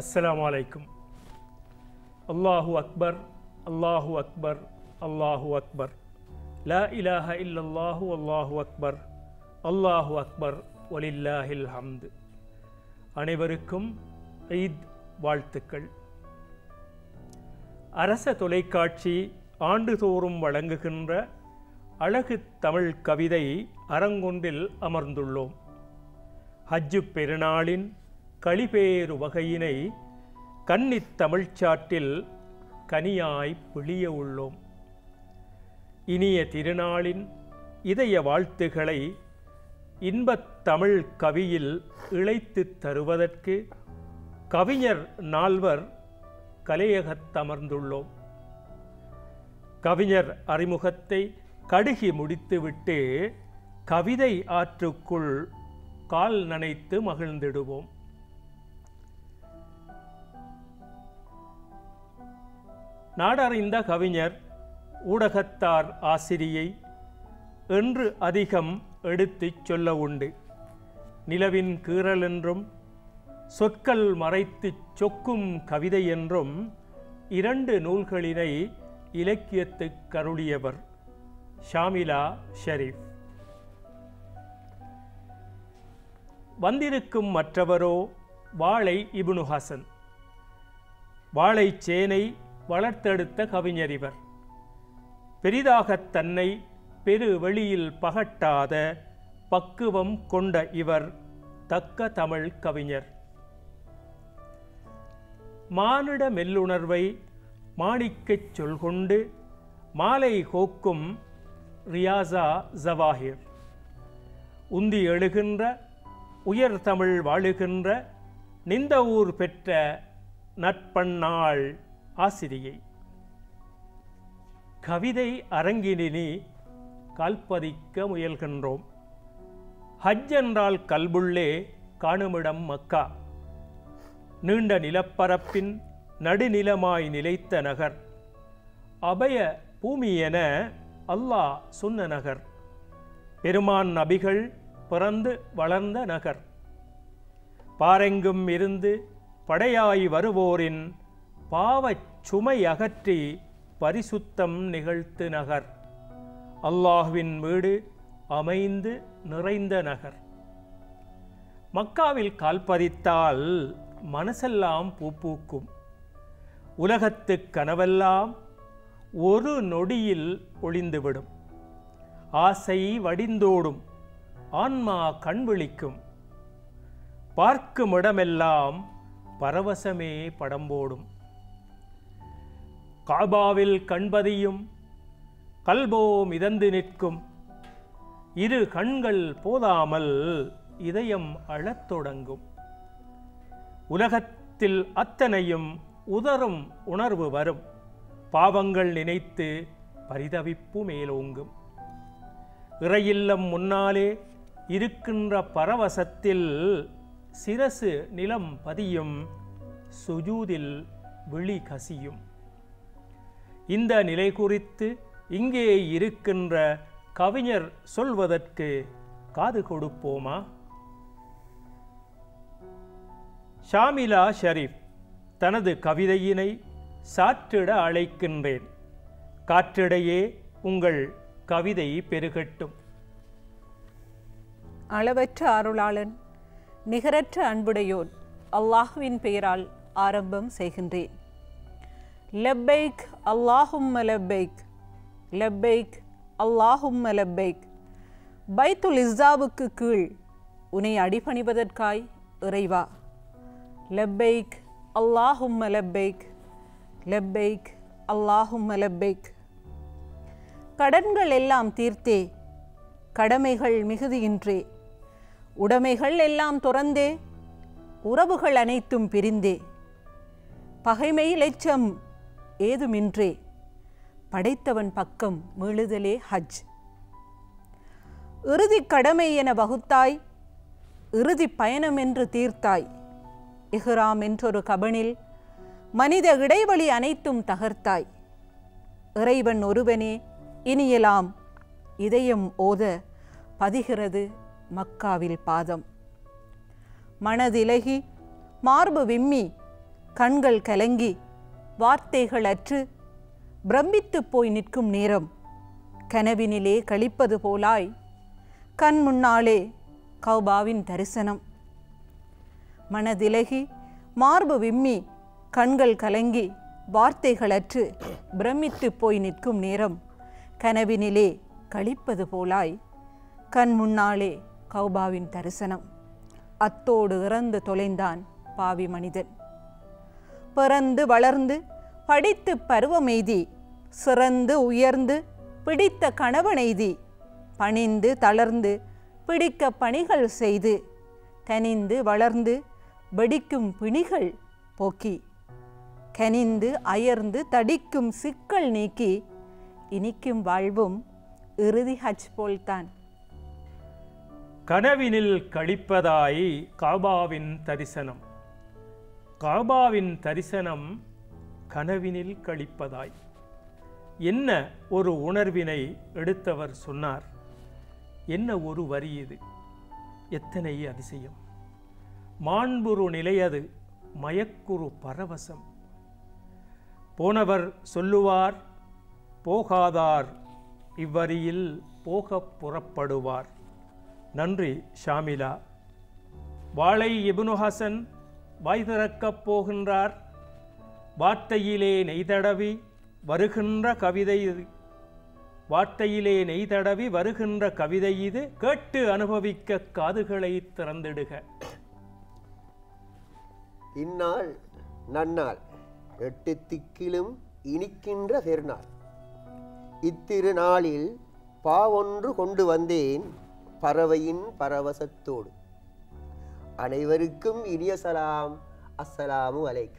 அஸ்ஸலாமு அலைக்கும். அல்லாஹு அக்பர், அல்லாஹு அக்பர், அல்லாஹு அக்பர். லா இலாஹ இல்லல்லாஹு அல்லாஹு அக்பர், அல்லாஹு அக்பர், வலில்லாஹில் ஹம்து. அனைவருக்கும் ஈத் வாழ்த்துக்கள். அரச தொலைக்காட்சி ஆண்டுதோறும் வழங்குகின்ற அழகு தமிழ் கவிதை அரங்கொன்றில் அமர்ந்துள்ளோம். ஹஜ்ஜு பெருநாளின் களிபேறு வகையினை கன்னித் தமிழ்ச்சாற்றில் கனியாய் பிழிய உள்ளோம். இனிய திருநாளின் இதய வாழ்த்துக்களை இன்பத் தமிழ் கவியில் இழைத்து தருவதற்கு கவிஞர் நால்வர் கலையகத்தமர்ந்துள்ளோம். கவிஞர் அறிமுகத்தை கடுகி முடித்துவிட்டு கவிதை ஆற்றுக்குள் கால் நனைத்து மகிழ்ந்திடுவோம். நாடறிந்த கவிஞர், ஊடகத்தார் ஆசிரியை என்று அதிகம் எடுத்துச் சொல்ல உண்டு. நிலவின் கீறல் என்றும் சொற்கள் மறைத்து சொக்கும் கவிதை என்றும் 2 நூல்களினை இலக்கியத்துக் கருளியவர் ஷாமிலா ஷரீஃப். வந்திருக்கும் மற்றவரோ வாழை இப்னு ஹசன். வாழைச்சேனை வளர்த்தெடுத்த கவிஞர் இவர். பெரிதாகத் தன்னை பெரு வெளியில் பகட்டாத பக்குவம் கொண்ட இவர் தக்க தமிழ் கவிஞர். மானிட மெல்லுணர்வை மாணிக்கச் சொல்கொண்டு மாலை கோக்கும் ரியாசா ஜவாஹிர். உந்தி எழுகின்ற உயர் தமிழ் வாழுகின்ற நிந்த ஊர் பெற்ற நற்பண்ணாள் ஆசிரியை. கவிதை அரங்கினி கால்பதிக்க முயல்கின்றோம். ஹஜ் என்றால் கல்புள்ளே காணுமிடம் மக்கா. நீண்ட நிலப்பரப்பின் நடுநிலமாய் நிலைத்த நகர். அபய பூமி என அல்லாஹ் சொன்ன நகர். பெருமான் நபிகள் பிறந்து வளர்ந்த நகர். பாரெங்கும் இருந்து படையாய் வருவோரின் பாவச் சுமை அகற்றி பரிசுத்தம் நிகழ்த்து நகர். அல்லாஹ்வின் வீடு அமைந்து நிறைந்த நகர். மக்காவில் கால்பதித்தால் மனசெல்லாம் பூப்பூக்கும். உலகத்துக் கனவெல்லாம் ஒரு நொடியில் ஒளிந்துவிடும். ஆசை வடிந்தோடும், ஆன்மா கண்விழிக்கும். பார்க்கும் இடமெல்லாம் பரவசமே படம்போடும். காபாவில் கண்பதியும் கல்போ மிதந்து நிற்கும். இரு கண்கள் போதாமல் இதயம் அழத் தொடங்கும். உலகத்தில் அத்தனையும் உதறும் உணர்வு வரும். பாவங்கள் நினைத்து பரிதவிப்பு மேலோங்கும். இறையில்லம் முன்னாலே இருக்கின்ற பரவசத்தில் சிரசு நிலம் பதியும். சுஜூதில் விழி கசியும். இந்த நிலை குறித்து இங்கே இருக்கின்ற கவிஞர் சொல்வதற்கு காது கொடுப்போமா? ஷாமிலா ஷரீஃப் தனது கவிதையினை சாற்றிட அழைக்கின்றேன். காற்றிடையே உங்கள் கவிதை பெருகட்டும். அளவற்ற அருளாளன், நிகரற்ற அன்புடையோன் அல்லாஹுவின் பெயரால் ஆரம்பம் செய்கின்றேன். லப்பைக் அல்லாஹும்ம லப்பைக், லப்பைக் அல்லாஹும்ம லப்பைக். பைத்துல் இஸ்ஸாவுக்கு கீழ் உன்னை அடிபணிவதற்காய் இறைவா. லப்பைக் அல்லாஹும்ம லப்பைக், லப்பைக் அல்லாஹும்ம லப்பைக். கடன்கள் எல்லாம் தீர்த்தே, கடமைகள் மிகுதியின்றே, உடைமைகள் எல்லாம் துறந்தே, உறவுகள் அனைத்தும் பிரிந்தே, பகைமை லட்சம் ஏதுமின்றே, படைத்தவன் பக்கம் மீளுதலே ஹஜ். இறுதி கடமை என வகுத்தாய், இறுதி பயணம் என்று தீர்த்தாய். இஹ்ராம் என்றொரு கபனில் மனித இடைவெளி அனைத்தும் தகர்த்தாய். இறைவன் ஒருவனே இனியலாம் இதயம் ஓத பதிகிறது மக்காவில் பாதம். மனதிலகி மார்பு விம்மி கண்கள் கலங்கி வார்த்தைகள் அற்று பிரமித்து போய் நிற்கும் நேரம் கனவினிலே கழிப்பது போலாய் கண் முன்னாலே கௌபாவின் தரிசனம். மனதிலகி மார்பு விம்மி கண்கள் கலங்கி வார்த்தைகளற்று பிரமித்து போய் நிற்கும் நேரம் கனவினிலே கழிப்பது போலாய் கண் முன்னாலே கௌபாவின் தரிசனம். அத்தோடு இறந்து தொலைந்தான் பாவி மனிதன். பிறந்து வளர்ந்து படித்து பருவமெய்தி சிறந்து உயர்ந்து பிடித்த கணவனெய்தி பணிந்து தளர்ந்து பிடிக்க பணிகள் செய்து தனிந்து வளர்ந்து வெடிக்கும் பிணிகள் போக்கி கனிந்து அயர்ந்து தடிக்கும் சிக்கல் நீக்கி இனிக்கும் வாழ்வும் இறுதி ஹஜ் போல்தான். கனவினில் கழிப்பதாய் காபாவின் தரிசனம். காபாவின் தரிசனம் கனவினில் கழிப்பதாய். என்ன ஒரு உணர்வினை எடுத்தவர் சொன்னார். என்ன ஒரு வரி இது! எத்தனை அதிசயம்! மாண்புறு நிலையது மயக்குறு பரவசம். போனவர் சொல்லுவார், போகாதார் இவ்வரியில் போகப் புறப்படுவார். நன்றி ஷாமிலா. வாளை இப்னு ஹசன் வாய் திறக்கப் போகின்றார். வார்த்தையிலே நெய்தடவி வருகின்ற கவிதை இது. வார்த்தையிலே நெய்தடவி வருகின்ற கவிதை இது. கேட்டு அனுபவிக்க காதுகளை திறந்திடுக. இந்நாள் நன்னாள், 8 திக்கிலும் இனிக்கின்ற பெருநாள். இத்திருநாளில் பாவொன்று கொண்டு வந்தேன் பறவையின் பரவசத்தோடு. அனைவருக்கும் இனிய சலாம், அஸ்ஸலாமு அலைக்கும்.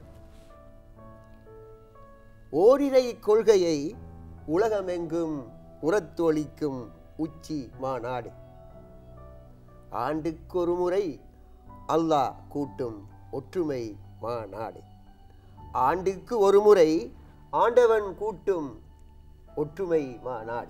ஓரிரை கொள்கையை உலகமெங்கும் உரத்தொழிக்கும் உச்சி மாநாடு. ஆண்டுக்கொரு முறை அல்லாஹ் கூட்டும் ஒற்றுமை மாநாடு. ஆண்டுக்கு ஒரு முறை ஆண்டவன் கூட்டும் ஒற்றுமை மாநாடு.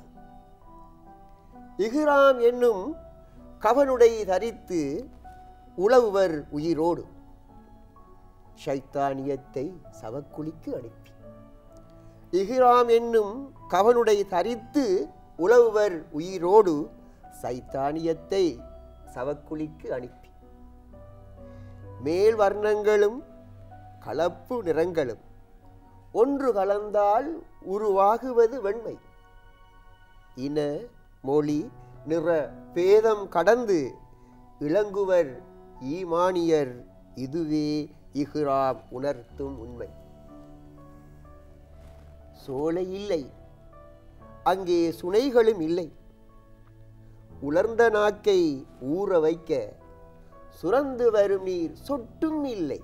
இஹ்ராம் என்னும் கவனுடை தரித்து உலவுவர் உயிரோடு ஷைத்தானியத்தை சவக்குழிக்கு அனுப்பி. இஹ்ராம் என்னும் கவனுடை தரித்து உலவுவர் உயிரோடு சைத்தானியத்தை சவக்குழிக்கு அனுப்பி. மேல் வர்ணங்களும் கலப்பு நிறங்களும் ஒன்று கலந்தால் உருவாகுவது வெண்மை. இன மொழி நிற பேதம் கடந்து இளங்குவர் ஈமானியர். இதுவே இஹ்ராம் உணர்த்தும் உண்மை. சோலை இல்லை, அங்கே சுனைகளும் இல்லை. உலர்ந்த நாக்கை ஊற வைக்க சுரந்து வரும் நீர் சொட்டும் இல்லை.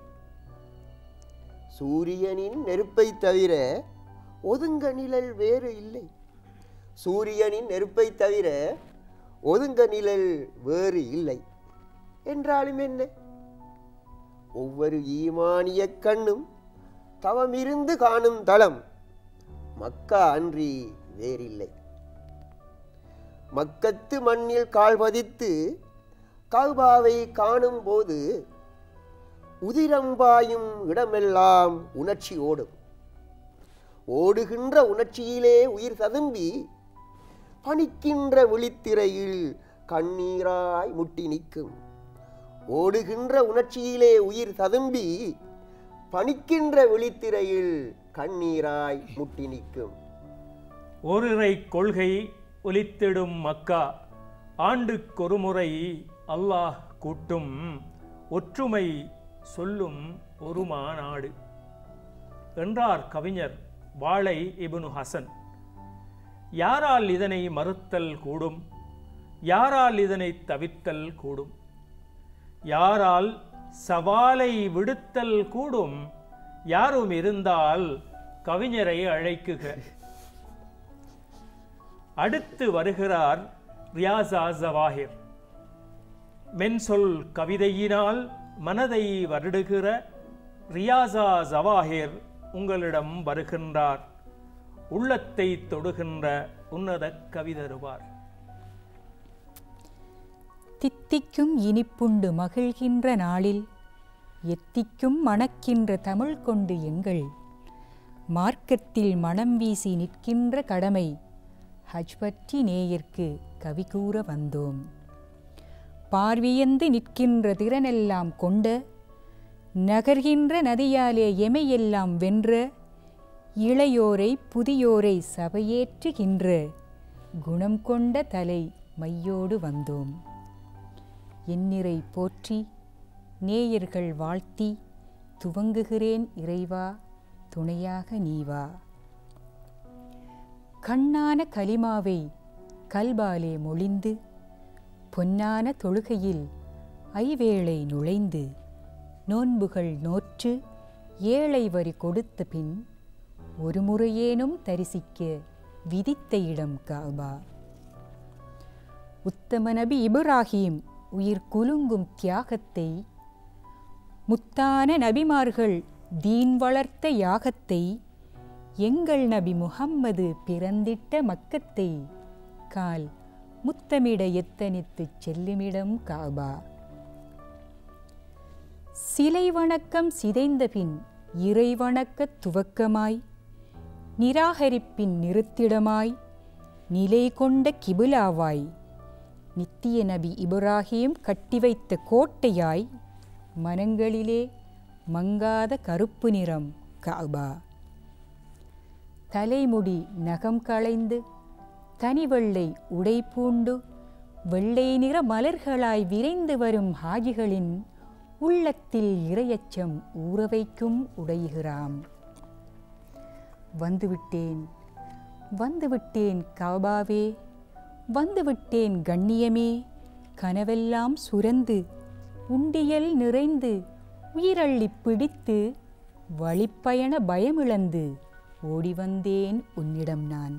சூரியனின் நெருப்பை தவிர ஒதுங்க நிழல் வேறு இல்லை. சூரியனின் நெருப்பை தவிர ஒதுங்க நிழல் வேறு இல்லை என்றாலும் என்ன? ஒவ்வொரு ஈமானிய கண்ணும் தவமிருந்து காணும் தளம் மக்கா அன்றி வேறில்லை. மக்கத்து மண்ணில் கால் பதித்து கஅபாவை காணும் போது உதிரம்பாயும் இடமெல்லாம் உணர்ச்சி ஓடும். ஓடுகின்ற உணர்ச்சியிலே உயிர் ததும்பி பணிக்கின்ற விழித்திரையில் கண்ணீராய் முட்டி நிற்கும். ஓடுகின்ற உணர்ச்சியிலே உயிர் ததும்பி பணிக்கின்ற விழித்திரையில் கண்ணீராய் முட்டி நிற்கும். ஓரிரை கொள்கை ஒலித்திடும் மக்கா. ஆண்டுக்கொரு முறை அல்லாஹ் கூட்டும் ஒற்றுமை சொல்லும் ஒரு மாநாடு என்றார் கவிஞர் வாளை இப்னு ஹசன். யாரால் இதனை மறுத்தல் கூடும்? யாரால் இதனை தவிர்த்தல் கூடும்? யாரால் சவாலை விடுத்தல் கூடும்? யாரும் இருந்தால் கவிஞரை அழைக்குக. அடுத்து வருகிறார் ரியாசா ஜவாஹிர். மென்சொல் கவிதையினால் மனதை வருடுகிற ரியாசா ஜவாஹிர் உங்களிடம் வருகின்றார். உள்ளத்தை தொடுகின்ற உன்னத கவிதருவார். தித்திக்கும் இனிப்புண்டு மகிழ்கின்ற நாளில் எத்திக்கும் மணக்கின்ற தமிழ் கொண்டு எங்கள் மார்க்கத்தில் மனம் வீசி நிற்கின்ற கடமை ஹஜ் பற்றி நேயர்க்கு கவி கூற வந்தோம். பார்வியந்து நிற்கின்ற திறனெல்லாம் கொண்ட நகர்கின்ற நதியாலே எமையெல்லாம் வென்ற இளையோரை புதியோரை சபையேற்றுகின்ற குணம் கொண்ட தலை மையோடு வந்தோம். எண்ணிறை போற்றி நேயர்கள் வாழ்த்தி துவங்குகிறேன் இறைவா துணையாக நீவா. கண்ணான கலிமாவை கல்பாலே மொழிந்து பொன்னான தொழுகையில் ஐவேளை நுழைந்து நோன்புகள் நோற்று ஏழை வரி கொடுத்த பின் ஒரு முறையேனும் தரிசிக்க விதித்த இடம் காபா. உத்தம நபி இப்ராஹீம் உயிர் குலுங்கும் தியாகத்தை, முத்தான நபிமார்கள் தீன் வளர்த்த யாகத்தை, எங்கள் நபி முஹம்மது பிறந்திட்ட மக்கத்தை கால் முத்தமிட எத்தனித்துச் செல்லுமிடம் காபா. சிலை வணக்கம் சிதைந்த பின் இறை வணக்கத் துவக்கமாய் நிராகரிப்பின் நிறுத்திடமாய் நிலை கொண்ட கிபுலாவாய் நித்திய நபி இப்ராஹீம் கட்டி வைத்த கோட்டையாய் மனங்களிலே மங்காத கருப்பு நிறம் காபா. தலைமுடி நகம் களைந்து தனிவெள்ளை உடை பூண்டு வெள்ளை நிற மலர்களாய் விரைந்து வரும் ஹாஜிகளின் உள்ளத்தில் இரையச்சம் ஊற வைக்கும் உடைகிறாம். வந்துவிட்டேன் வந்துவிட்டேன் காபாவே, வந்துவிட்டேன் கண்ணியமே, கனவெல்லாம் சுரந்து உண்டியல் நிறைந்து உயிரள்ளி பிடித்து வழிப்பயண பயமிழந்து ஓடி வந்தேன் உன்னிடம் நான்.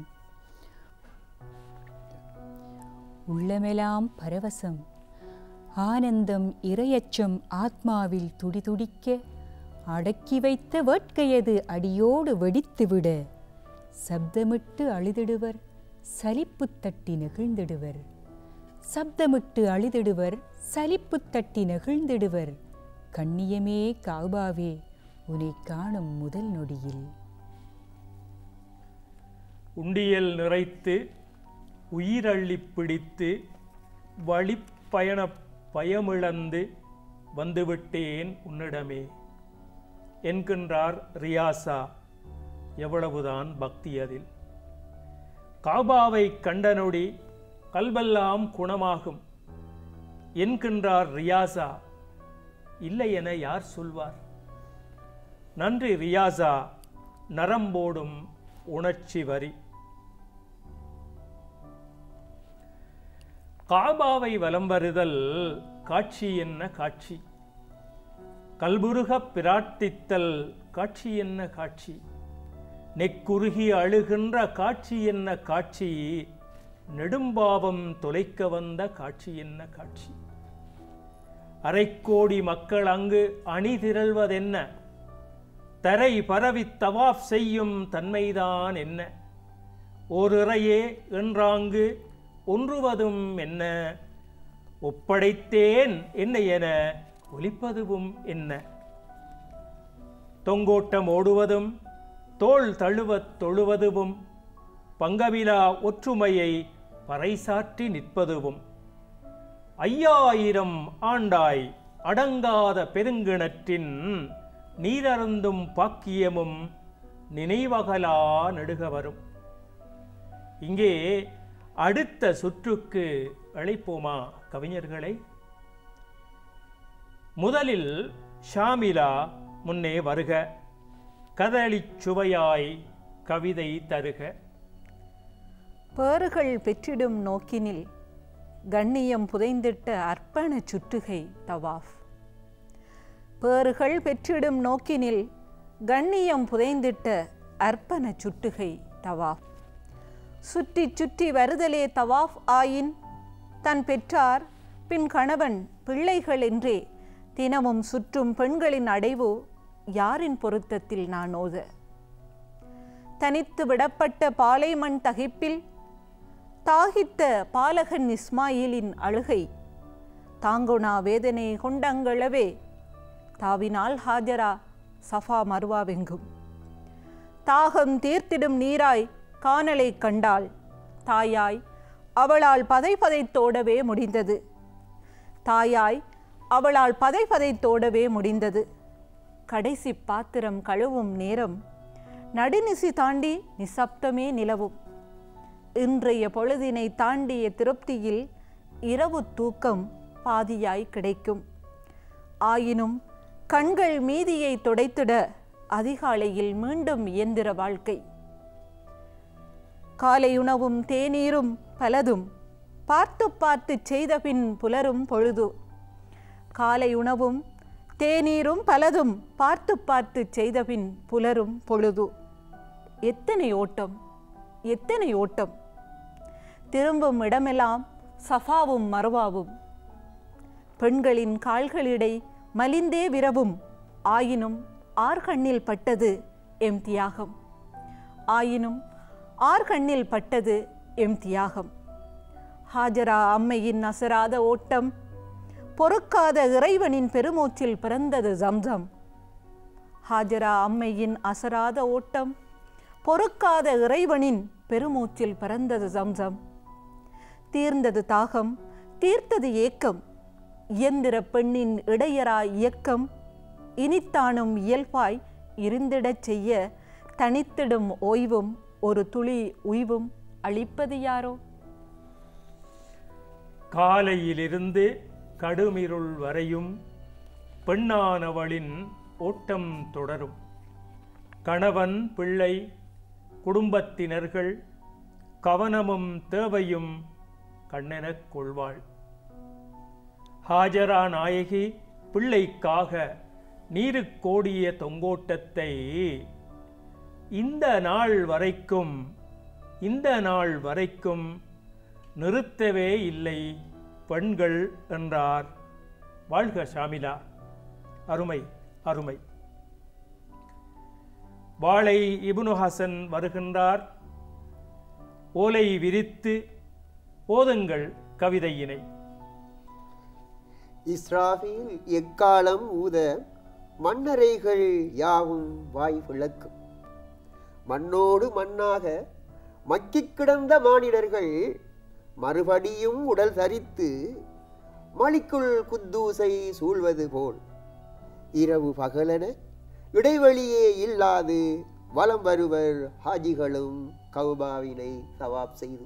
உள்ளமெல்லாம் பரவசம் ஆனந்தம் இரையச்சம் ஆத்மாவில் துடிதுடிக்க அடக்கி வைத்த வேட்கையது அடியோடு வெடித்துவிட சப்தமிட்டு அழுதிடுவர் சலிப்பு தட்டி நெகிழ்ந்திடுவர். சப்தமிட்டு அழுதிடுவர் சலிப்பு தட்டி நெகிழ்ந்திடுவர். கண்ணியமே காபாவே உன்னை காணும் முதல் நொடியில். உண்டியல் நிறைத்து உயிரள்ளி பிடித்து வழிப்பயண பயமிழந்து வந்துவிட்டேன் உன்னிடமே என்கின்றார் ரியாசா. எவ்வளவுதான் பக்தி அதில்! காபாவை கண்ட நொடி கல்வெல்லாம் குணமாகும் என்கின்றார் ரியாசா. இல்லை என யார் சொல்வார்? நன்றி ரியாசா, நரம்போடும் உணர்ச்சி வரி. காபாவை வலம் வருதல் காட்சி என்ன காட்சி! கல்புருகப் பிரார்த்தித்தல் காட்சி என்ன காட்சி! நெக்குருகி அழுகின்ற காட்சி என்ன காட்சி! நெடும்பாவம் தொலைக்க வந்த காட்சி என்ன காட்சி! அரைக்கோடி மக்கள் அங்கு அணி திரள்வதென்ன? தரை பரவி தவாஃப் செய்யும் தன்மைதான் என்ன? ஓரிறையே என்றாங்கு ஒன்றுவதும் என்ன? ஒப்படைத்தேன் என்ன என ஒலிப்பதுவும் என்ன? தொங்கோட்டம் ஓடுவதும் தோள் தழுவத் தொழுவதுவும் பங்கமிலா ஒற்றுமையை பறைசாற்றி நிற்பதுவும் 5000 ஆண்டாய் அடங்காத பெருங்கிணற்றின் நீரருந்தும் பாக்கியமும் நினைவகலா நெடுக வரும். இங்கே அடுத்த சுற்றுக்கு அழைப்போமா கவிஞர்களை? முதலில் ஷாமிலா முன்னே வருக, கதளிச் சுவையாய் கவிதை தருக. பேறுகள் பெற்றிடும் நோக்கினில் கண்ணியம் புதைந்திட்ட அர்ப்பண சுற்றுகை தவாஃப். பேறுகள் பெற்றிடும் நோக்கினில் கண்ணியம் புதைந்திட்ட அர்ப்பண சுற்றுகை தவாஃப். சுற்றி சுற்றி வருதலே தவாஃப் ஆயின் தன் பெற்றார் பின் கணவன் பிள்ளைகள் என்றே தினமும் சுற்றும் பெண்களின் அடைவு யாரின் பொருத்தத்தில் நான் ஓத? தனித்து விடப்பட்ட பாலைமண் தகிப்பில் தாகித்த பாலகன் இஸ்மாயிலின் அழுகை தாங்குணா வேதனை கொண்டங்களவே தாவினால் ஹாஜரா சஃபா மர்வாவெங்கும். தாகம் தீர்த்திடும் நீராய் கானலை கண்டாள். தாயாய் அவளால் பதைப்பதைத்தோடவே முடிந்தது. தாயாய் அவளால் பதைப்பதைத்தோடவே முடிந்தது. கடைசி பாத்திரம் கழுவும் நேரம் நடுநிசி தாண்டி நிசப்தமே நிலவும். இன்றைய பொழுதினை தாண்டிய திருப்தியில் இரவு தூக்கம் பாதியாய் கிடைக்கும். ஆயினும் கண்கள் மீதியை துடைத்திட அதிகாலையில் மீண்டும் இயந்திர வாழ்க்கை. காலையுணவும் தேநீரும் பலதும் பார்த்து பார்த்து செய்தபின் புலரும் பொழுது. காலையுணவும் தேநீரும் பலதும் பார்த்து பார்த்து செய்தபின் புலரும் பொழுது. எத்தனை ஓட்டம், எத்தனை ஓட்டம்! திரும்பும் இடமெல்லாம் சஃபாவும் மர்வாவும். பெண்களின் கால்களிடை மலிந்தே விரவும். ஆயினும் ஆர்கண்ணில் பட்டது எம் தியாகம். ஆயினும் ஆர்கண்ணில் பட்டது எம் தியாகம். ஹாஜரா அம்மையின் அசராத ஓட்டம், பொறுக்காத இறைவனின் பெருமூச்சில் பிறந்தது ஜம்சம். ஹாஜரா அம்மையின் அசராத ஓட்டம், பொறுக்காத இறைவனின் பெருமூச்சில் பிறந்தது ஜம்சம். தீர்ந்தது தாகம், தீர்த்தது ஏக்கம். இயந்திர பெண்ணின் இடையரா இயக்கம் இனித்தானும் இயல்பாய் இருந்திடச் செய்ய தனித்திடும் ஓய்வும் ஒரு துளி உய்வும் அளிப்பது யாரோ? காலையிலிருந்து கடுமிருள் வரையும் பெண்ணானவளின் ஓட்டம் தொடரும். கணவன், பிள்ளை, குடும்பத்தினர்கள் கவனமும் தேவையும் கண்ணெனக் கொள்வாள். ஹாஜரா நாயகி பிள்ளைக்காக நீருக்கோடிய தொங்கோட்டத்தை இந்த நாள் வரைக்கும் நிறுத்தவே இல்லை பெண்கள் என்றார். வாழ்க ஷாமிலா! அருமை, அருமை. வாளை இப்னு ஹசன் வருகின்றார். ஓலை விரித்து ஓதுங்கள் கவிதையினை. இஸ்ராஃபீல் எக்காலம் ஊத மண்ணறைகள் யாவும் வாய் விளக்கும். மண்ணோடு மண்ணாக மக்கிக் கிடந்த மானிடர்கள் மறுபடியும் உடல் தரித்து மலிக்குள் குத்தூசை சூழ்வது போல் இரவு பகலென இடைவெளியே இல்லாது வலம் வருவர் ஹாஜிகளும் கௌபாவினை தவாப் செய்து.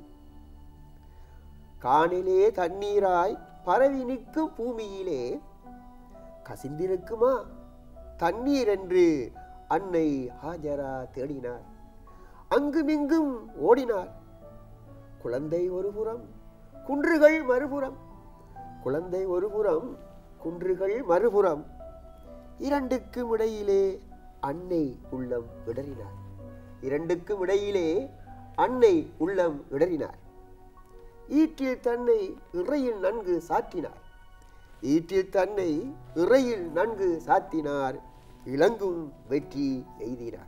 காணிலே தண்ணீராய் பரவி நிற்கும் பூமியிலே கசிந்திருக்குமா தண்ணீர் என்று அன்னை ஹாஜரா தேடினார். அங்குமிங்கும் ஓடினார். குழந்தை ஒருபுறம், குன்றுகள் மறுபுறம். குழந்தை ஒருபுறம், குன்றுகள் மறுபுறம். இரண்டுக்கும் இடையிலே அன்னை உள்ளம் இடறினார். இரண்டுக்கும் இடையிலே அன்னை உள்ளம் இடறினார். ஈற்றில் தன்னை இறையில் நன்கு சாற்றினார். ஈற்றில் தன்னை இறையில் நன்கு சாத்தினார். இளங்கும் வெற்றி எய்தினார்.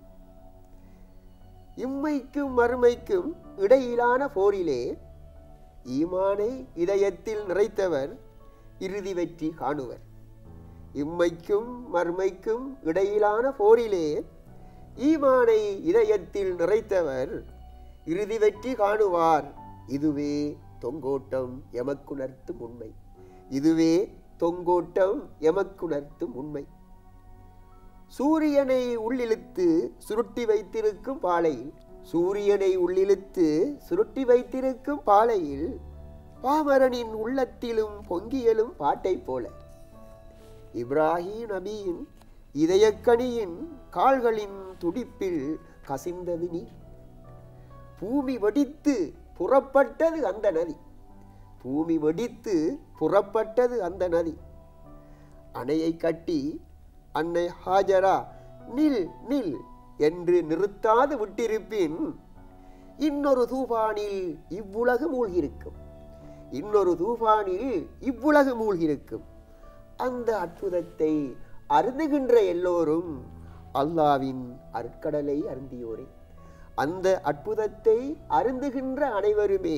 இம்மைக்கும் மறுமைக்கும் இடையிலான போரிலே ஈமானை இதயத்தில் நிறைத்தவர் இறுதி வெற்றி காணுவர். இம்மைக்கும் மறுமைக்கும் இடையிலான போரிலே ஈமானை இதயத்தில் நிறைத்தவர் இறுதி வெற்றி காணுவார். இதுவே தொங்கோட்டம் எமக்குணர்த்தும் உண்மை. இதுவே தொங்கோட்டம் எமக்குணர்த்தும் உண்மை. சூரியனை உள்ளிழுத்து சுருட்டி வைத்திருக்கும் பாலையில், சூரியனை உள்ளிழுத்து சுருட்டி வைத்திருக்கும் பாலையில் பாமரனின் உள்ளத்திலும் பொங்கியலும் பாட்டை போல இப்ராஹிம் நபியின் இதயக்கணியின் கால்களின் துடிப்பில் கசிந்தது நீ. பூமி வெடித்து புறப்பட்டது அந்த நதி. பூமி வெடித்து புறப்பட்டது அந்த நதி. அணையை கட்டி அன்னை ஹாஜரா நில் நில் என்று நிறுத்தாது விட்டிருப்பின் இன்னொரு தூபானில் இவ்வுலகு மூழ்கியிருக்கும். இன்னொரு தூபானில் இவ்வுலகு மூழ்கியிருக்கும். அந்த அற்புதத்தை அருந்துகின்ற எல்லோரும் அல்லாவின் அருட்கடலை அருந்தியோரே. அந்த அற்புதத்தை அருந்துகின்ற அனைவருமே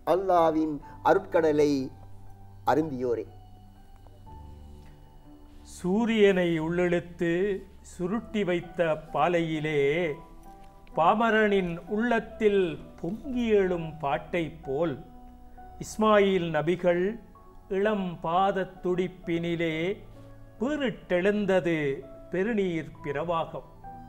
அல்லாவின் அருட்கடலை அருந்தியோரே. சூரியனை உள்ளிழுத்து சுருட்டி வைத்த பாலையிலே பாமரனின் உள்ளத்தில் பொங்கி எழும் பாட்டைப் போல் இஸ்மாயில் நபிகள் இளம் பாதத் துடிப்பினிலே பீறிட்டெழுந்தது பெருநீர் பிரவாகம்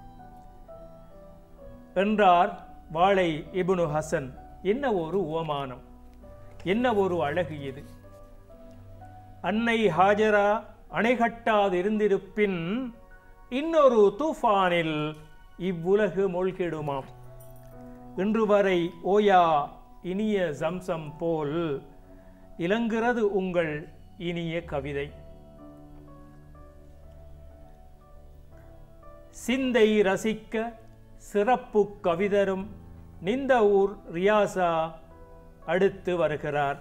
என்றார் வாளை இப்னு ஹசன். என்ன ஒரு உவமானம், என்ன ஒரு அழகு இது! அன்னை ஹாஜரா அணைகட்டாதிருந்திருப்பின் இன்னொரு தூஃபானில் இவ்வுலகு மூழ்கிடுமாம். இன்று வரை ஓயா இனிய ஜம்சம் போல் இலங்குகிறது உங்கள் இனிய கவிதை. சிந்தை ரசிக்க சிறப்பு கவிதரும் நிந்தவூர் ரியாசா அடுத்து வருகிறார்.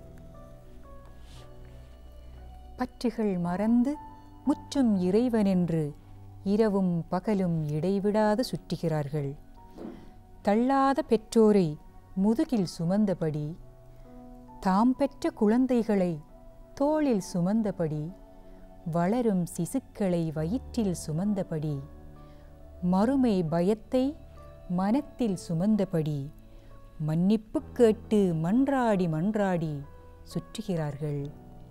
பற்றுகள் மறந்து முற்றும் இறைவனென்று இரவும் பகலும் இடைவிடாது சுற்றுகிறார்கள். தள்ளாத பெற்றோரை முதுகில் சுமந்தபடி, தாம் பெற்ற குழந்தைகளை தோளில் சுமந்தபடி, வளரும் சிசுக்களை வயிற்றில் சுமந்தபடி, மறுமை பயத்தை மனத்தில் சுமந்தபடி, மன்னிப்பு கேட்டு மன்றாடி மன்றாடி சுற்றுகிறார்கள்.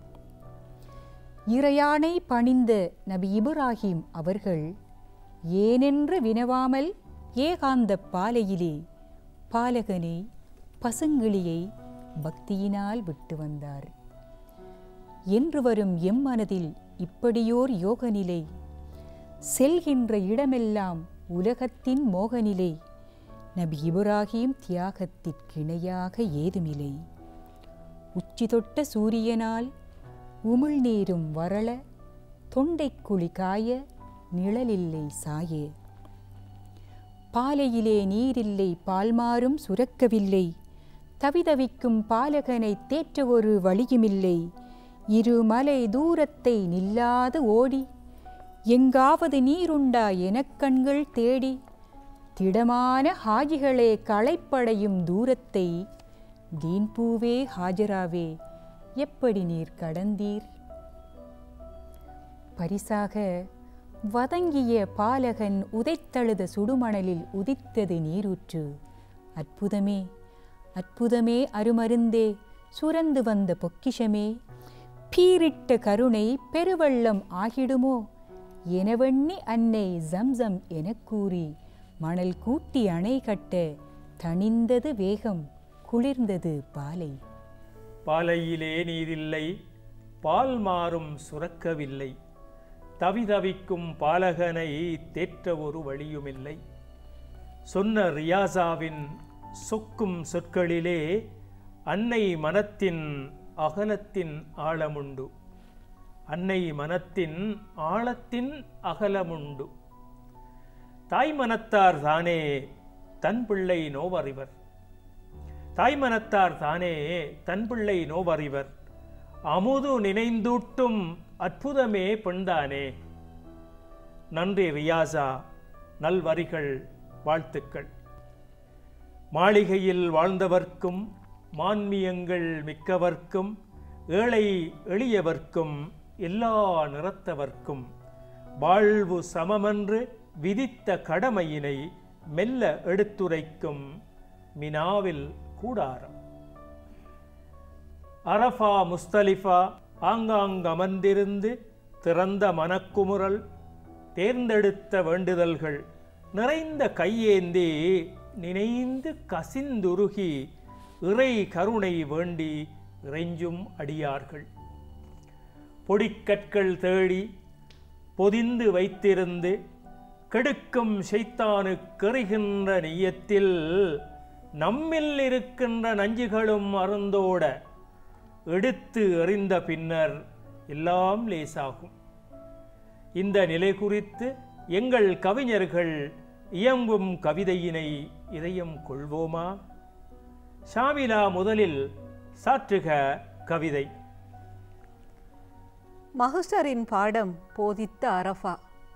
இறையானை பணிந்த நபி இப்ராஹிம் அவர்கள் ஏனென்று வினவாமல் ஏகாந்த பாலையிலே பாலகனை பசுங்கிளியை பக்தியினால் விட்டு வந்தார். என்று வரும் எம் மனதில் இப்படியோர் யோகநிலை, செல்கின்ற இடமெல்லாம் உலகத்தின் மோகநிலை, நபி இப்ராஹிம் தியாகத்திற்கிணையாக ஏதுமில்லை. உச்சி தொட்ட சூரியனால் உமிழ்நீரும் வரள, தொண்டைக்குழி காய நிழலில்லை சாய. பாலையிலே நீரில்லை, பால்மாறும் சுரக்கவில்லை, தவிதவிக்கும் பாலகனை தேற்ற ஒரு வழியுமில்லை. இருமலை தூரத்தை நில்லாது ஓடி, எங்காவது நீருண்டா எனக் கண்கள் தேடி, திடமான ஹாஜிகளே களைப்படையும் தூரத்தை, தீன்பூவே ஹாஜராவே எப்படி நீர் கடந்தீர்? பரிசாக வதங்கிய பாலகன் உதைத்தழுத சுடுமணலில் உதித்தது நீரூற்று. அற்புதமே அற்புதமே அருமருந்தே, சுரந்து வந்த பொக்கிஷமே, பீரிட்ட கருணை பெருவெள்ளம் ஆகிடுமோ எனவெண்ணி அன்னை ஜம்சம் எனக் கூறி, மணல் கூட்டி அணை கட்ட தணிந்தது வேகம், குளிர்ந்தது பாலை. பாலையிலே நீரில்லை, பால் மாறும் சுரக்கவில்லை, தவிதவிக்கும் பாலகனை தேற்ற ஒரு வழியுமில்லை. சொன்ன ரியாசாவின் சொக்கும் சொற்களிலே அன்னை மனத்தின் அகலத்தின் ஆழமுண்டு, அன்னை மனத்தின் ஆழத்தின் அகலமுண்டு. தாய் மனத்தார் தானே தன் பிள்ளை நோவறிவர், தாய் மனத்தார் தானே தன் பிள்ளை நோவறிவர், அமுது நினைந்தூட்டும் அற்புதமே பெண்தானே. நன்றி ரியாசா, நல்வரிகள், வாழ்த்துக்கள். மாளிகையில் வாழ்ந்தவர்க்கும் மான்மியங்கள் மிக்கவர்க்கும் ஏழை எளியவர்க்கும் எல்லா நிறத்தவர்க்கும் வாழ்வு சமமென்று விதித்த கடமையினை மெல்ல எடுத்துரைக்கும் மினாவில் கூடாரம். அரஃபா முஸ்தலிஃபா ஆங்காங்கமர்ந்திருந்து திறந்த மனக்குமுறல், தேர்ந்தெடுத்த வேண்டுதல்கள், நிறைந்த கையேந்தி நினைந்து கசிந்துருகி இறை கருணை வேண்டி இறைஞ்சும் அடியார்கள். பொடிக்கற்கள் தேடி பொதிந்து வைத்திருந்து கெடுக்கும் ஷைத்தானுக்கெறிகின்ற நியத்தில் நம்மில் இருக்கின்ற நஞ்சுகளும் அருந்தோட எடுத்து எறிந்த பின்னர் எல்லாம் லேசாகும். இந்த நிலை குறித்து எங்கள் கவிஞர்கள் இயம்பும் கவிதையினை இதயம் கொள்வோமா? ஷாமிலா முதலில் சாற்றுக கவிதை. மஹ்ஷரின் பாடம் போதித்த அரஃபா.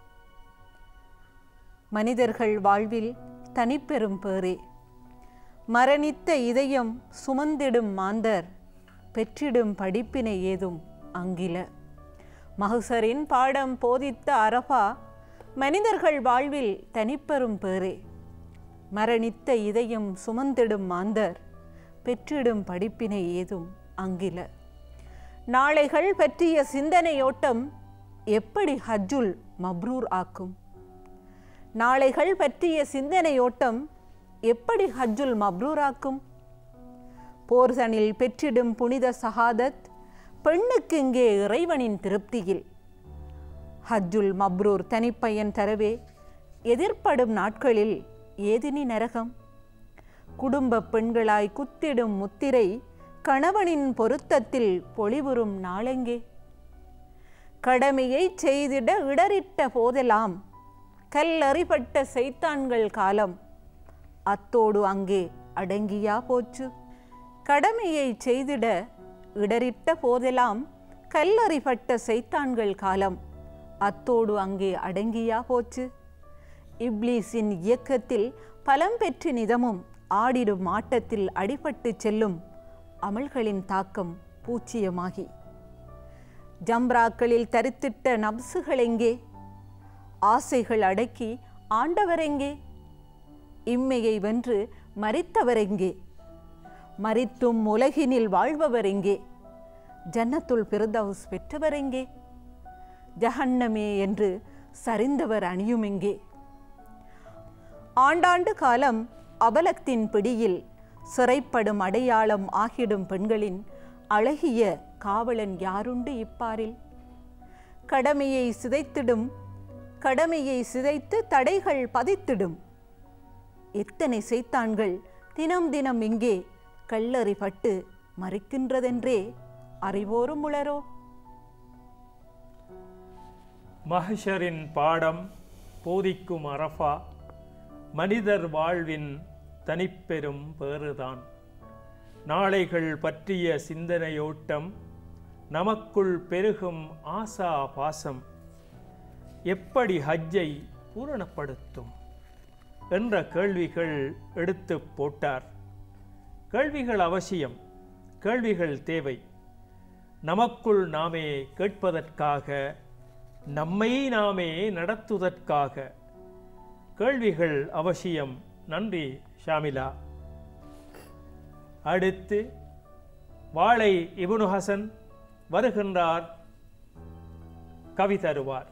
மனிதர்கள் வாழ்வில் தனிப்பெரும் பேரே, மரணித்த இதயம் சுமந்திடும் மாந்தர் பெற்றிடும் படிப்பினை ஏதும் அங்கில. மஹ்சரின் பாடம் போதித்த அரஃபா மனிதர்கள் வாழ்வில் தனிப்பெரும் பேரே. மரணித்த இதயம் சுமந்திடும் மாந்தர் பெற்றிடும் படிப்பினை ஏதும் அங்கில. நாளைகள் பற்றிய சிந்தனையோட்டம் எப்படி ஹஜ்ஜுல் மப்ரூர் ஆக்கும்? நாளைகள் பற்றிய சிந்தனையோட்டம் எப்படி ஹஜ்ஜுல் மப்ரூர் ஆக்கும்? போர்சனில் பெற்றிடும் புனித சஹாதத் பெண்ணுக்கு இங்கே இறைவனின் திருப்தியில். ஹஜ்ஜுல் மப்ரூர் தனிப்பயன் தரவே எதிர்ப்படும் நாட்களில் ஏதினி நரகம்? குடும்ப பெண்களாய் குத்திடும் முத்திரை கணவனின் பொருத்தத்தில் பொலிவுறும் நாளெங்கே? கடமையை செய்திட இடறிட்ட போதெல்லாம் கல்லறிபட்ட சைத்தான்கள் காலம் அத்தோடு அங்கே அடங்கியா போச்சு? கடமையை செய்திட இடறிட்ட போதெல்லாம் கல்லறிபட்ட சைத்தான்கள் காலம் அத்தோடு அங்கே அடங்கியா போச்சு? இப்லீஸின் இயக்கத்தில் பலம் பெற்று நிதமும் ஆடிடும் ஆட்டத்தில் அடிபட்டு செல்லும் அமல்களின் தாக்கம் பூச்சியமாகி ஜம்ராக்களில் தரித்திட்ட நப்சுகள் எங்கே? ஆசைகள் அடக்கி ஆண்டவரெங்கே? இம்மையை வென்று மரித்தவரெங்கே? மரித்தும் உலகினில் வாழ்பவரெங்கே? ஜன்னத்துல் ஃபிர்தௌஸ் பெற்றவரெங்கே? ஜஹன்னமே என்று சரிந்தவர் அணியுமெங்கே? ஆண்டாண்டு காலம் அபலத்தின் பிடியில் சிறைப்படும் அடையாளம் ஆகிடும் பெண்களின் அழகிய காவலன் யாருண்டு இப்பாரில்? கடமையை சிதைத்து தடைகள் பதித்திடும் எத்தனை சைத்தான்கள் தினம் தினம் இங்கே கல்லறிபட்டு மறிக்கின்றதென்றே அறிவோரும் உளரோ? மஹ்ஷரின் பாடம் போதிக்கும் அரஃபா மனிதர் வாழ்வின் தனிப்பெரும் பேறுதான். நாளைகள் பற்றிய சிந்தனையோட்டம் நமக்குள் பெருகும் ஆசா பாசம் எப்படி ஹஜ்ஜை பூரணப்படுத்தும் என்ற கேள்விகள் எடுத்து போட்டார். கேள்விகள் அவசியம், கேள்விகள் தேவை. நமக்குள் நாமே கேட்பதற்காக, நம்மை நாமே நடத்துவதற்காக கேள்விகள் அவசியம். நன்றி ஷாமிலா. அடுத்து வாழை இப்னு ஹசன் வருகின்றார், கவி தருவார்.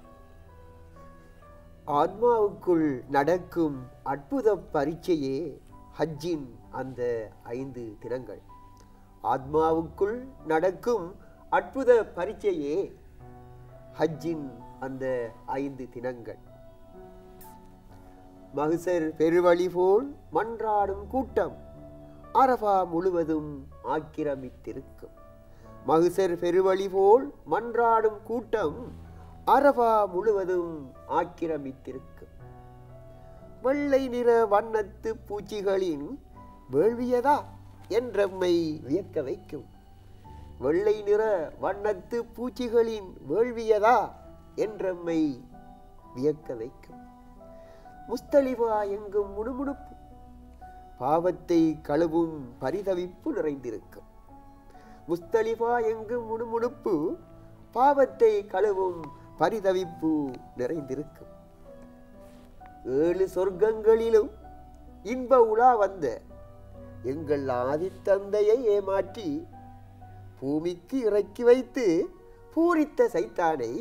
ஆத்மாவுக்குள் நடக்கும் அற்புத பரீட்சையே ஹஜ்ஜின் அந்த 5 தினங்கள். ஆத்மாவுக்குள் நடக்கும் அற்புத பரீட்சையே ஹஜ்ஜின் அந்த 5 தினங்கள். மஹ்சர் பெருவழி போல் மன்றாடும் கூட்டம் அரஃபா முழுவதும் ஆக்கிரமித்திருக்கும். மஹ்சர் பெருவழி போல் மன்றாடும் கூட்டம் அரஃபா முழுவதும் ஆக்கிரமித்திருக்கும். வெள்ளை நிற வண்ணத்து பூச்சிகளின் வேள்வியதா என்றம்மை வியக்க வைக்கும். வெள்ளை நிற வண்ணத்து பூச்சிகளின் வேள்வியதா என்றம்மை வியக்க வைக்கும். முஸ்தலிஃபா எங்கும் முணுமுணுப்பு, பாவத்தை கழுவும் பரிதவிப்பு நிறைந்திருக்கும். முஸ்தலிஃபா எங்கும் முணுமுணுப்பு, பாவத்தை கழுவும் பரிதவிப்பு நிறைந்திருக்கும். 7 சொர்க்கங்களிலும் இன்ப உலா வந்த எங்கள் ஆதித்தந்தையை ஏமாற்றி பூமிக்கு இறக்கி வைத்து பூரித்த சைத்தானை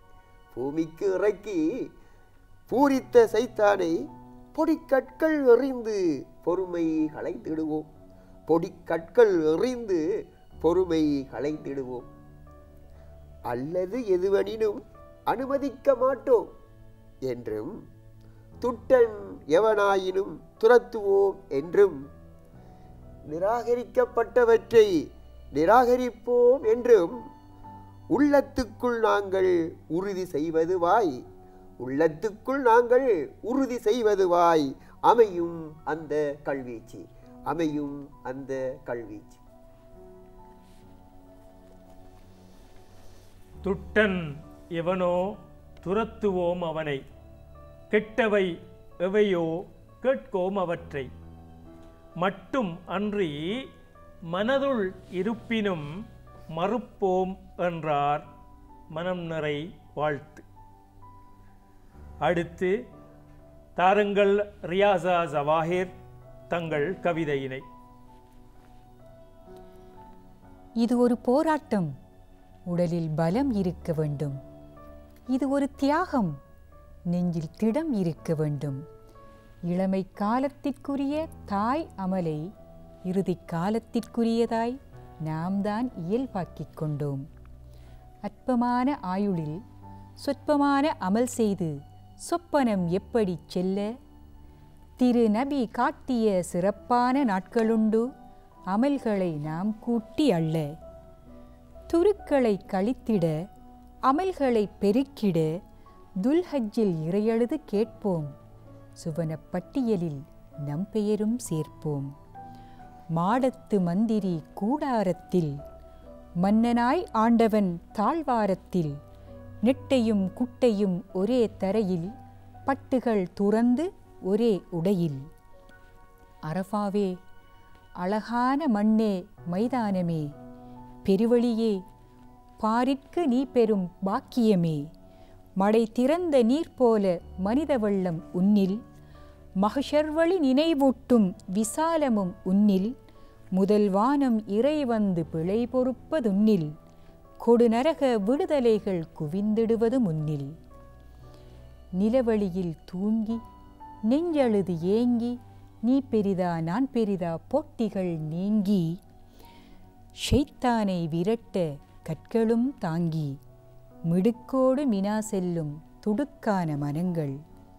பொடிக்கற்கள் எறிந்து பொறுமை களைந்திடுவோம். பொடிக்கற்கள் எறிந்து பொறுமை களைந்திடுவோம். அல்லது எதுவனினும் அனுமதிக்க மாட்டோம் என்றும், துட்டன் எவனாயினும் துரத்துவோம் என்றும், நிராகரிக்கப்பட்டவற்றை நிராகரிப்போம் என்றும் உள்ளத்துக்குள் நாங்கள் உறுதி செய்வதுவாய் அமையும் அந்த கல்வீச்சு. துட்டன் எவனோ துரத்துவோம் அவனை, கெட்டவை எவையோ கேட்கோம் அவற்றை. மட்டும் அன்றி மனதுள் இருப்பினும் மறுப்போம் என்றார் மனம் நிறை வாழ்த்து. அடுத்து தாருங்கள் ரியாசா ஜவாஹிர் தங்கள் கவிதையினை. இது ஒரு போராட்டம், உடலில் பலம் இருக்க வேண்டும். இது ஒரு தியாகம், நெஞ்சில் திடம் இருக்க வேண்டும். இளமை காலத்திற்குரிய தாய் அமலை இறுதி காலத்திற்குரியதாய் நாம் தான் இயல்பாக்கிக் கொண்டோம். அற்பமான ஆயுளில் சொற்பமான அமல் செய்து சொப்பனம் எப்படி செல்ல? திரு நபி காட்டிய சிறப்பான நாட்களுண்டு, அமல்களை நாம் கூட்டி அள்ள. துருக்களை கழித்திட, அமல்களை பெருக்கிட, துல்ஹஜ்ஜில் இறையழுது கேட்போம். சுவனப் பட்டியலில் நம் பெயரும் சேர்ப்போம். மாடத்து மந்திரி கூடாரத்தில், மன்னனாய் ஆண்டவன் தாழ்வாரத்தில், நெட்டையும் குட்டையும் ஒரே தரையில், பட்டுகள் துறந்து ஒரே உடையில். அரஃபாவே, அழகான மண்ணே, மைதானமே, பெருவழியே, பாரிற்கு நீ பெரும் பாக்கியமே. மடை திறந்த நீர் போல மனித வெள்ளம் உன்னில், மஹ்ஷர்வழி நினைவூட்டும் விசாலமும் உன்னில். முதல் வானம் இறை வந்து பிழை பொறுப்பதுன்னில், கொடுநரக விடுதலைகள் குவிந்திடுவது முன்னில். நிலவழியில் தூங்கி நெஞ்சழுது ஏங்கி, நீ பெரிதா நான் பெரிதா போட்டிகள் நீங்கி, ஷைத்தானை விரட்ட கற்களும் தாங்கி, மிடுக்கோடு மினா செல்லும் துடுக்கான மனங்கள்.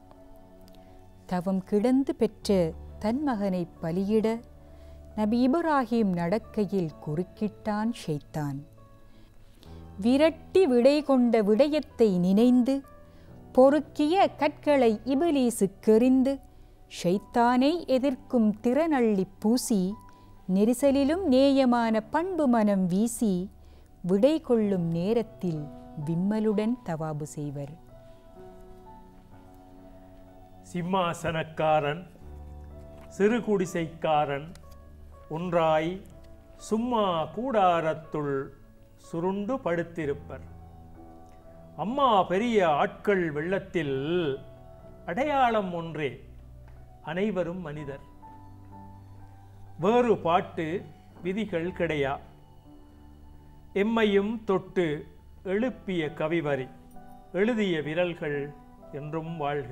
தவம் கிடந்து பெற்ற தன் மகனை பலியிட, நபி இப்ராஹிம் நடக்கையில் குறுக்கிட்டான் ஷைத்தான். விரட்டி விடை கொண்ட விடயத்தை நினைந்து, பொறுக்கிய கற்களை இபிலீசுக்கெறிந்து, ஷைத்தானை எதிர்க்கும் திறனள்ளி பூசி, நெரிசலிலும் நேயமான பண்பு மனம் வீசி, விடை கொள்ளும் நேரத்தில் விம்மலுடன் தவாபு செய்வர். சிம்மாசனக்காரன் சிறு குடிசைக்காரன் ஒன்றாய் சும்மா கூடாரத்துள் சுருண்டு படுத்திருப்பர். அம்மா பெரிய ஆட்கள் வெள்ளத்தில் அடையாளம் ஒன்றே, அனைவரும் மனிதர். வேறு பாட்டு விதிகள் கிடையா. எம்மையும் தொட்டு எழுப்பிய கவிவரி, எழுதிய விரல்கள் என்றும் வாழ்க.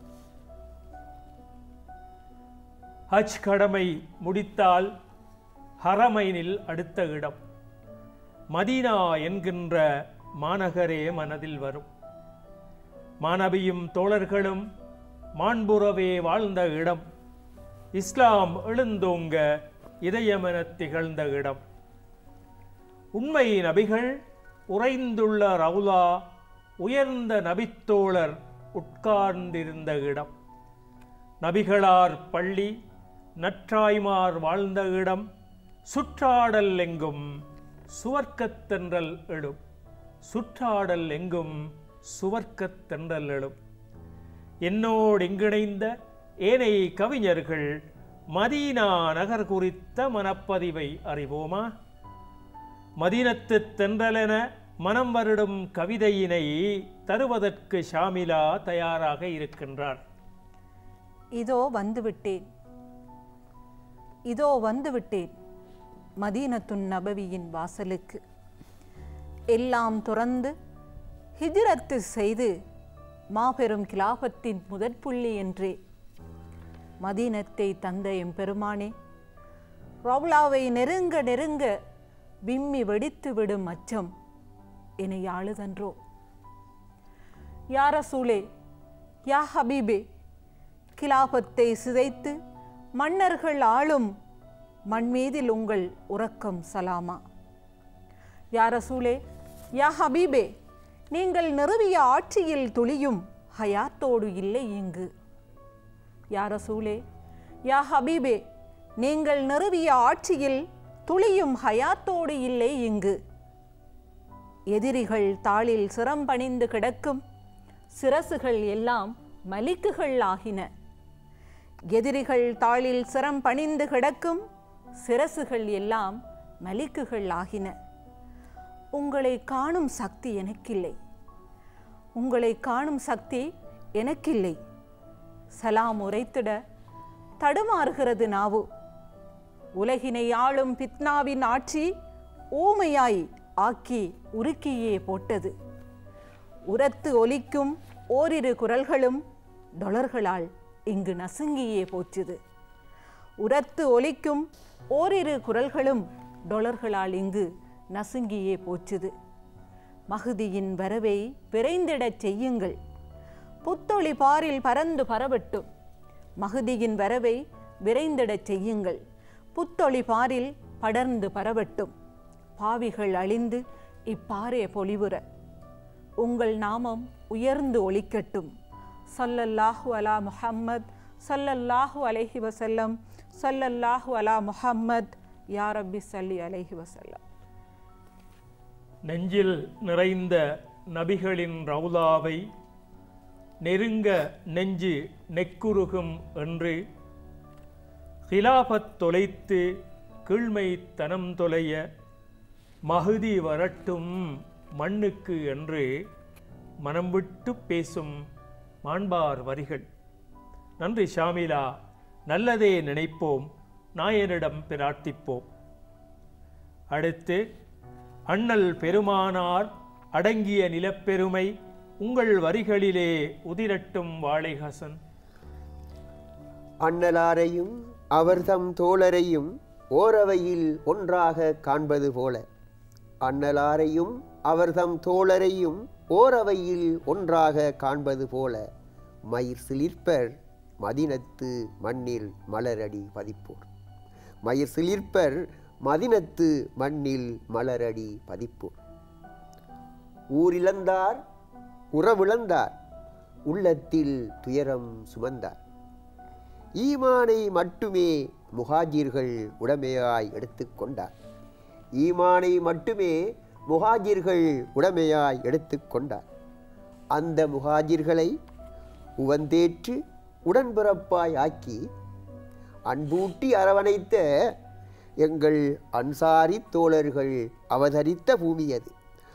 ஹஜ் கடமை முடித்தால் ஹரமைனில் அடுத்த இடம் மதீனா என்கின்ற மாநகரே மனதில் வரும். மாணவியும் தோழர்களும் மாண்புறவே வாழ்ந்த இடம், இஸ்லாம் எழுந்தோங்க இதயமெனத் திகழ்ந்த இடம். உண்மை நபிகள் உறைந்துள்ள ரவுலா, உயர்ந்த நபித்தோழர் உட்கார்ந்திருந்த இடம். நபிகளார் பள்ளி, நற்றாய்மார் வாழ்ந்த இடம். சுற்றாடல் எங்கும் சுவர்க்கத்தென்றல் எழும், சுற்றாடல் எங்கும் சுவர்க்கத்தென்றல் எழும். என்னோடு இங்கிணைந்த ஏனைய கவிஞர்கள் மதீனா நகர் குறித்த மனப்பதிவை அறிவோமா? மதீனத்து தென்றலென மனம் வருடும் கவிதையினை தருவதற்கு ஷாமிலா தயாராக இருக்கின்றார். இதோ வந்துவிட்டேன், இதோ வந்துவிட்டேன் மதீனத்துன் நபவியின் வாசலுக்கு. எல்லாம் துறந்து ஹிஜ்ரத்து செய்து மாபெரும் கிலாபத்தின் முதற்புள்ளி என்றே மதீனத்தை தந்த எம்பெருமானே, ரவுலாவை நெருங்க நெருங்க விம்மி வெடித்து விடும் அச்சம் என்னை ஆளுதன்றோ? யா ரசூலே, யா ஹபீபே, கிலாபத்தை சிதைத்து மன்னர்கள் ஆளும் மண்மீதில் உங்கள் உறக்கம் சலாமா. யா ரசூலே, யா ஹபீபே, நீங்கள் நிறுவிய ஆட்சியில் துளியும் ஹயாத்தோடு இல்லை இங்கு. யா ரசூலே, யா ஹபீபே, நீங்கள் நிறுவிய ஆட்சியில் துளியும் ஹயாத்தோடு இல்லை இங்கு. எதிரிகள் தாளில் சிரம் பணிந்து கிடக்கும் சிரசுகள் எல்லாம் மலிக்குகள் ஆகின. எதிரிகள் தாளில் சிரம் பணிந்து கிடக்கும் சிரசுகள் எல்லாம் மலிக்குகள் ஆகின. உங்களை காணும் சக்தி எனக்கில்லை. உங்களை காணும் சக்தி எனக்கில்லை. சலாம் உரைத்திட தடுமாறுகிறது நாவு. உலகினை ஆளும் பித்னாவின் ஆட்சி ஊமையாய் ஆக்கி உருக்கியே போட்டது. உரத்து ஒலிக்கும் ஓரிரு குரல்களும் டொலர்களால் இங்கு நசுங்கியே போச்சுது. உரத்து ஒலிக்கும் ஓரிரு குரல்களும் டொலர்களால் இங்கு நசுங்கியே போச்சுது. மஹ்தியின் வரவை விரைந்திடச் செய்யுங்கள். புத்தொளி பாரில் பறந்து பரவட்டும். மஹ்தியின் வரவை விரைந்திடச் செய்யுங்கள். புத்தொளி பாரில் படர்ந்து பரவட்டும். பாவிகள் அழிந்து இப்பாரே பொலிவுற. உங்கள் நாமம் உயர்ந்து ஒலிக்கட்டும். ஸல்லல்லாஹு அலா முஹம்மத், ஸல்லல்லாஹு அலைஹி வஸல்லம், ஸல்லல்லாஹு அலா முஹம்மத். யா ரப்பி ஸல்லி அலைஹி வஸல்லம். நெஞ்சில் நிறைந்த நபிகளின் ரவுலாவை நெருங்க நெஞ்சு நெக்குருகும் என்று ஹிலாஃபத் தொலைத்து கீழ்மை தனம் தொலைய மஹ்தி வரட்டும் மண்ணுக்கு என்று மனம் விட்டு பேசும் மாண்பார் வரிகள். நன்றி ஷாமிலா. நல்லதே நினைப்போம், நாயனிடம் பிரார்த்திப்போம். அடுத்து அண்ணல் பெருமானார் அடங்கிய நிலப்பெருமை உங்கள் வரிகளிலே உதிரட்டும் வாழை ஹசன். அண்ணலாரையும் அவர்தம் தோழரையும் ஓரவையில் ஒன்றாக காண்பது போல, அண்ணலாரையும் அவர்தம் தோழரையும் ஓரவையில் ஒன்றாக காண்பது போல, மயிர் சிலிர்ப்பர் மதினத்து மண்ணில் மலரடி பதிப்போர். மயிர் சிலிர்ப்பர் மதினத்து மண்ணில் மலரடி பதிப்போர். ஊரிழந்தார் உறவிழந்தார், உள்ளத்தில் துயரம் சுமந்தார். ஈமானை மட்டுமே முஹாஜிர்கள் உடைமையாய் எடுத்துக்கொண்டார். ஈமானை மட்டுமே முஹாஜிர்கள் உடைமையாய் எடுத்துக்கொண்டார். அந்த முஹாஜிர்களை உவந்தேற்று உடன்பிறப்பாய் ஆக்கி அன்பூட்டி அரவணைத்த எங்கள் அன்சாரி தோழர்கள் அவதரித்த பூமி அது.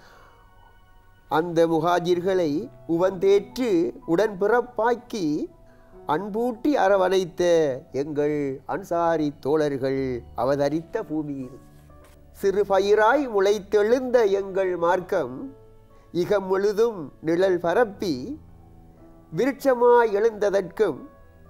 அந்த முஹாஜிர்களை உவந்தேற்று உடன்பிறப்பாக்கி அன்பூட்டி அரவணைத்த எங்கள் அன்சாரி தோழர்கள் அவதரித்த பூமியில் சிறு பயிராய் முளைத்தெழுந்த எங்கள் மார்க்கம் இகம் முழுதும் நிழல் பரப்பி விருட்சமாய் எழுந்ததற்கும்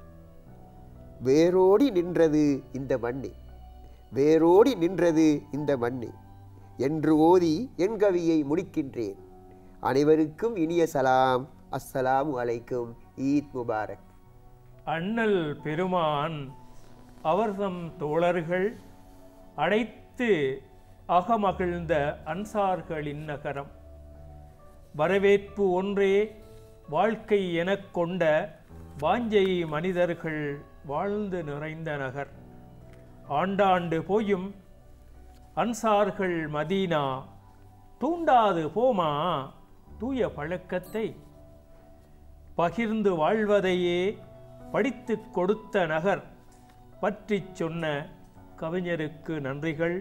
வேரோடி நின்றது இந்த மண்ணே, வேரோடி நின்றது இந்த மண்ணே என்று ஓதி என் கவியை முடிக்கின்றேன். அனைவருக்கும் இனிய சலாம். அஸ்ஸலாமு அலைக்கும். ஈத் முபாரக். அண்ணல் பெருமான் அவர்தம் தோழர்கள் அழைத்து அகமகிழ்ந்த அன்சார்களின் நகரம். வரவேற்பு ஒன்றே வாழ்க்கை எனக் கொண்ட வாஞ்சை மனிதர்கள் வாழ்ந்து நிறைந்த நகர். ஆண்டாண்டு போயும் அன்சார்கள் மதீனா தூண்டாது போமா தூய பழக்கத்தை. பகிர்ந்து வாழ்வதையே படித்து கொடுத்த நகர் பற்றி சொன்ன கவிஞருக்கு நன்றிகள்.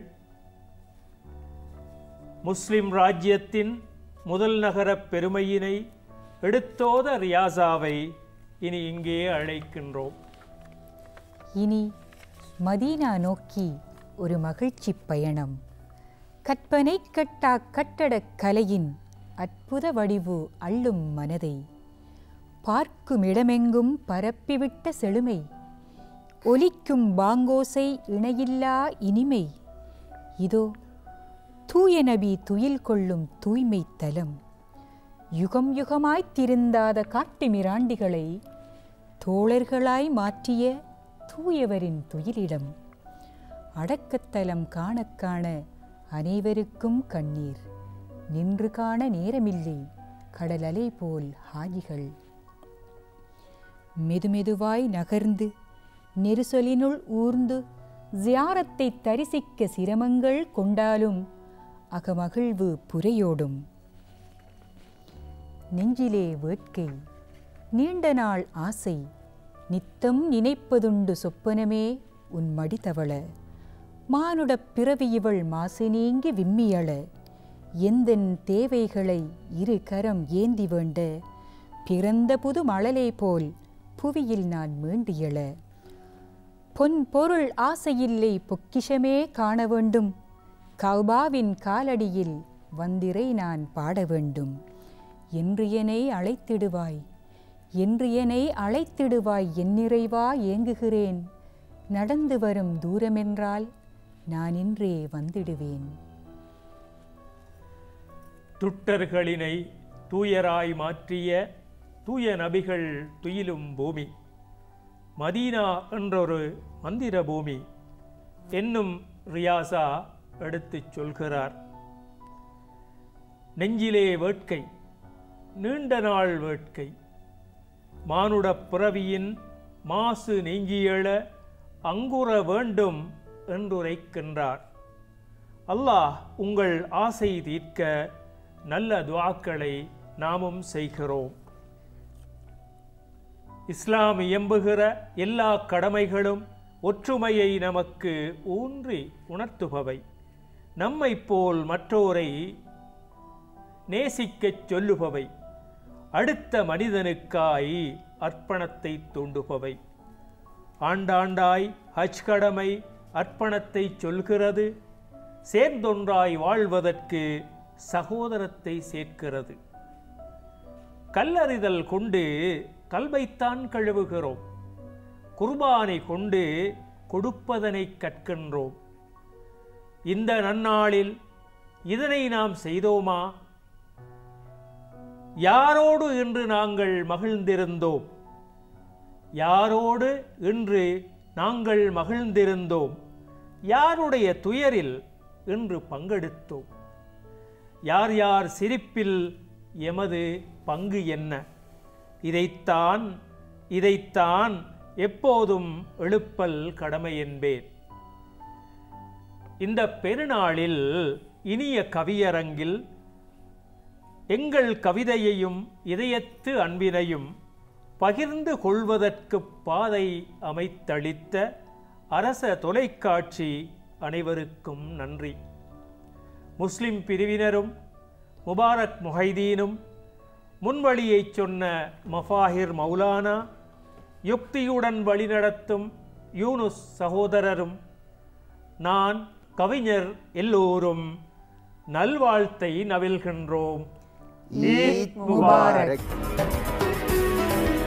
முஸ்லிம் ராஜ்யத்தின் முதல் நகர பெருமையினை எடுத்தோத ரியாசாவை இனி இங்கே அழைக்கின்றோம். இனி மதீனா நோக்கி ஒரு மகிழ்ச்சி பயணம். கற்பனை கட்டா கட்டடக் கலையின் அற்புத வடிவு அள்ளும் மனதை பார்க்கும் இடமெங்கும் பரப்பிவிட்ட செழுமை. ஒலிக்கும் பாங்கோசை இணையில்லா இனிமை. இதோ தூய நபி துயில் கொள்ளும் தூய்மை தலம். யுகம் யுகமாய்த் திருந்தாத காட்டு மிராண்டிகளை தோழர்களாய் மாற்றிய தூயவரின் துயிலிடம். அடக்கத்தலம் காணக் காண அனைவருக்கும் கண்ணீர். நின்று காண நேரமில்லை கடலலை போல் ஹாஜிகள். மெதுமெதுவாய் நகர்ந்து நெரிசலினுள் ஊர்ந்து ஜியாரத்தை தரிசிக்க சிரமங்கள் கொண்டாலும் அகமகிழ்வு புரையோடும். நெஞ்சிலே வேட்கை, நீண்ட நாள் ஆசை, நித்தம் நினைப்பதுண்டு சொப்பனமே உன் மடித்தவள. மானுடப் பிறவி இவள் மாசு நீங்கி விம்மியள. எந்தன் தேவைகளை இரு கரம் ஏந்தி வேண்ட பிறந்த புது மழலை போல் புவியில் நான் மீண்டியள பொன் பொருள் ஆசையில்லை பொக்கிஷமே காண வேண்டும் கௌபாவின் காலடியில் வந்திரை நான் பாட வேண்டும் என்று என்னை அழைத்திடுவாய் என்று என்னை அழைத்திடுவாய் என் நிறைவா ஏங்குகிறேன் நடந்து வரும் தூரமென்றால் நான் இன்றே வந்திடுவேன். துட்டர்களினை தூயராய் மாற்றிய தூய நபிகள் துயிலும் பூமி மதீனா என்றொரு மந்திர பூமி என்னும் ரியாசா எடுத்துச் சொல்கிறார். நெஞ்சிலே வேட்கை நீண்ட நாள் வேட்கை மானுடப் பிறவியின் மாசு நீங்கியெழ அங்குற வேண்டும் என்றுரைக்கின்றார். அல்லாஹ் உங்கள் ஆசை தீர்க்க நல்ல துஆக்களை நாமும் செய்கிறோம். இஸ்லாம் இயம்புகிற எல்லா கடமைகளும் ஒற்றுமையை நமக்கு ஊன்றி உணர்த்துபவை. நம்மை போல் மற்றோரை நேசிக்கச் சொல்லுபவை. அடுத்த மனிதனுக்காய் அர்ப்பணத்தை தூண்டுபவை. ஆண்டாண்டாய் ஹஜ் கடமை அர்ப்பணத்தை சொல்கிறது. சேர்ந்தொன்றாய் வாழ்வதற்கு சகோதரத்தை சேர்க்கிறது. கல்லறிதல் கொண்டு கல்வைத்தான் கழுவுகிறோம். குர்பானை கொண்டு கொடுப்பதனை கற்கின்றோம். இந்த நன்னாளில் இதனை நாம் செய்தோமா? யாரோடு இன்று நாங்கள் மகிழ்ந்திருந்தோம்? யாரோடு இன்று நாங்கள் மகிழ்ந்திருந்தோம்? யாருடைய துயரில் இன்று பங்கெடுத்தோம்? யார் யார் சிரிப்பில் எமது பங்கு என்ன? இதைத்தான் எப்போதும் எழுப்பல் கடமை என்பேன். இந்த பெருநாளில் இனிய கவியரங்கில் எங்கள் கவிதையையும் இதயத்து அன்பினையும் பகிர்ந்து கொள்வதற்கு பாதை அமைத்தளித்த அரச தொலைக்காட்சி அனைவருக்கும் நன்றி. முஸ்லிம் பிரிவினரும் முபாரக் முஹைதீனும் முன்வழியை சொன்ன மஃபாஹிர் மௌலானா யுக்தியுடன் வழிநடத்தும் யூனுஸ் சகோதரரும் நான் கவிஞர் எல்லோரும் நல்வாழ்த்தை நவில்கின்றோம். ஈத் முபாரக்.